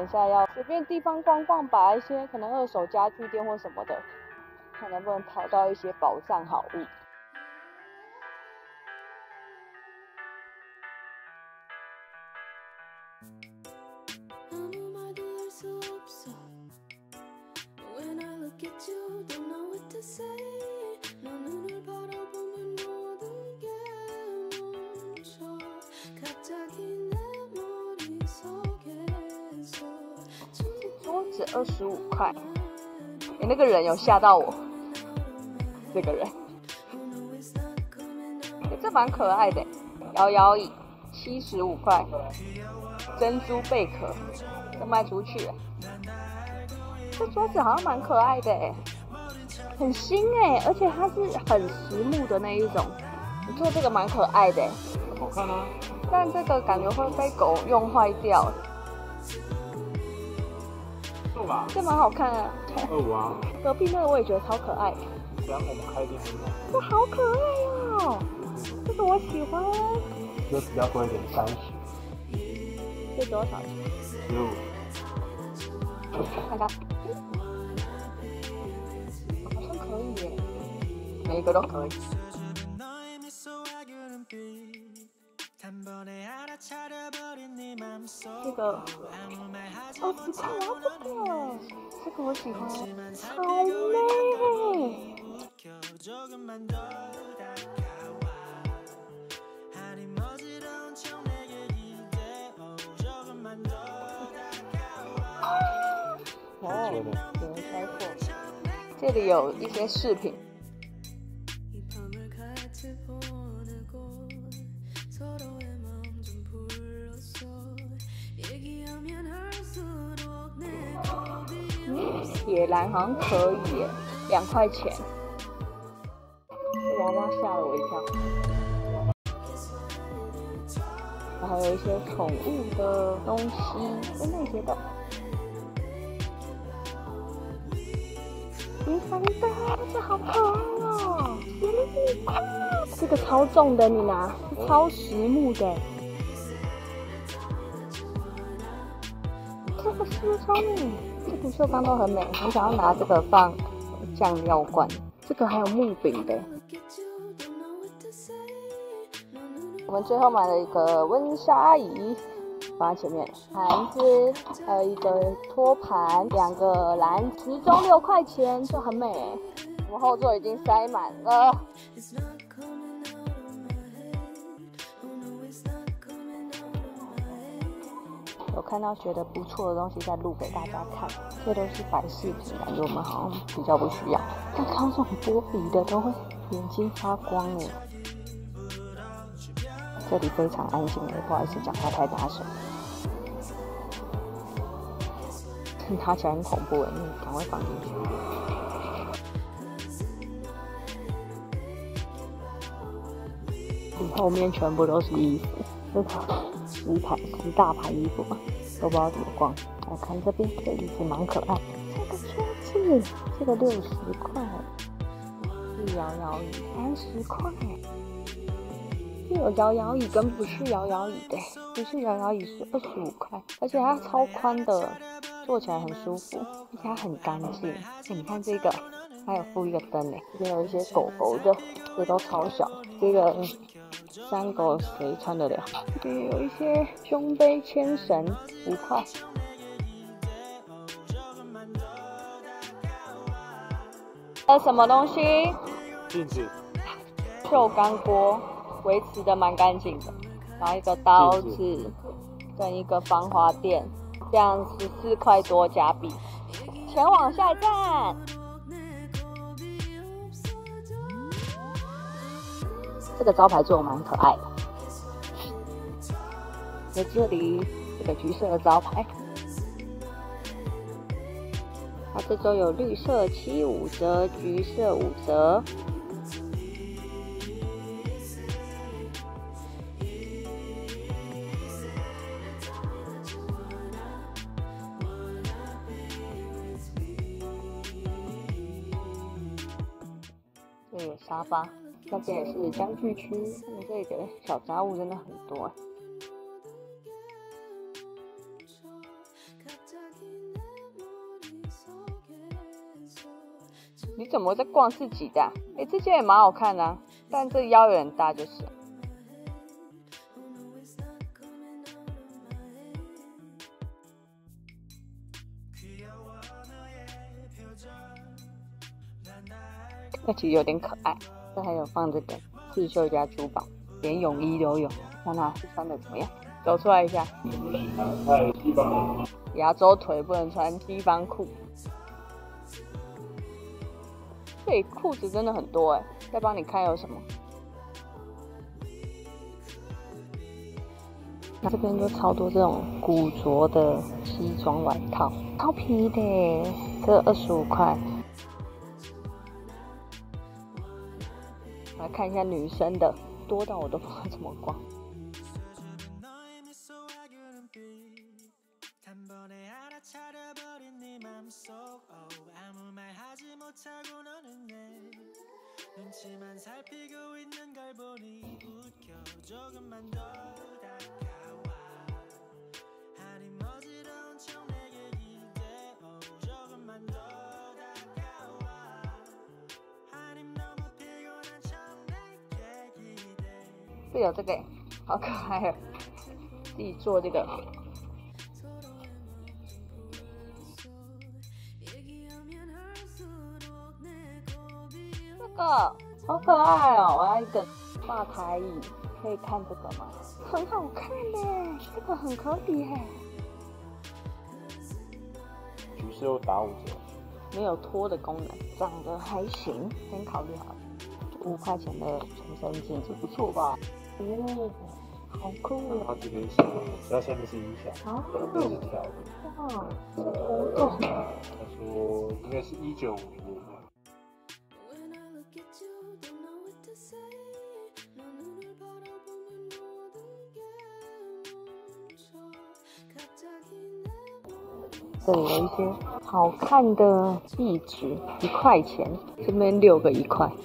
等一下要随便地方逛逛，把一些可能二手家具店或什么的，看能不能淘到一些宝藏好物。桌子25块，那个人有吓到我，这个人，这蛮可爱的，摇摇椅75块，珍珠贝壳，这卖出去了。这桌子好像蛮可爱的很新而且它是很实木的那一种，我觉得这个蛮可爱的好看吗？ 但这个感觉会被狗用坏掉。这蛮好看的 25啊。 隔壁那个我也觉得超可爱。 这样我们开店很好。 这好可爱哦，这个我喜欢。 这比较贵一点，30。 这多少钱 ？15。 看看，好像可以耶，每一个都可以。这个20块，我要这个我喜欢，好美。哦，有人开过，这里有一些饰品。铁栏好像可以耶，2块钱。娃娃吓了我一跳。还有一些宠物的东西，跟那些的。冰箱袋，这好可爱哦！15块，这个超重的，你拿，超实木的。这个是不是超美？这不锈钢都很美，我想要拿这个放酱料罐。这个还有木柄的。我们最后买了一个温莎仪，放在前面，盘子，还有一个托盘，2个篮，10中6块钱，就很美我后座已经塞满了。有看到觉得不错的东西再录给大家看，这都是摆饰品，感觉我们好像比较不需要。但看到这种玻璃的都会眼睛发光这里非常安静不好意思讲话太大声。拿起来很恐怖赶快放进去。后面全部都是衣服，这10大盘衣服嘛，都不知道怎么逛。来看这边，这椅子蛮可爱。这个桌子，这个60块，是摇摇椅30块。有摇摇椅跟不是摇摇椅的，不是摇摇椅是25块，而且它超宽的，坐起来很舒服，而且它很干净。你看这个，还有附一个灯这边有一些狗狗的，这都超小，这个3狗谁穿得了？这边有一些胸杯牵绳，5块。什么东西？ 镜子。 寿干锅。维持的蛮干净的，然后一个刀子跟一个防滑垫，这样14块多加币。前往下一站。这个招牌做蛮可爱的，在这里这个橘色的招牌，它这周有绿色75折，橘色5折。这有沙发，那边也是家具区，这里的小杂物真的很多。 你怎么在逛自己的这件也蛮好看的但这腰有点大就是。那其实有点可爱。这还有放这个刺绣加珠宝，连泳衣都有。看他穿的怎么样？走出来一下。亚洲腿不能穿西方裤。这里裤子真的很多再帮你看有什么。那这边就超多这种古着的西装外套，超便宜的耶，这25块。来看一下女生的，多到我都不知道怎么逛。这有这个好可爱哦，自己做这个。这个好可爱哦！我要一个吧台椅，可以看这个吗？很好看耶，这个很可以耶。 橘色又打5折， 没有拖的功能，长得还行，先考虑好了。5块钱的全身镜，这不错吧？哦，好酷哦！ 它这边是，它下面是音响，这边是调的。 哇，是活动。 他说应该是1955年。这里有一些好看的壁纸，1块钱，这边6个1块。